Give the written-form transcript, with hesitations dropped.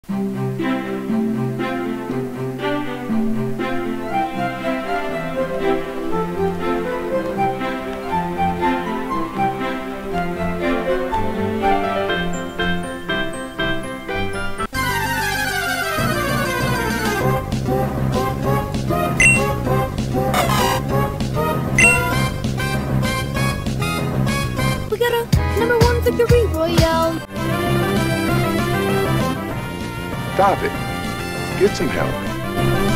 We got a #1 victory royale. Stop it. Get some help.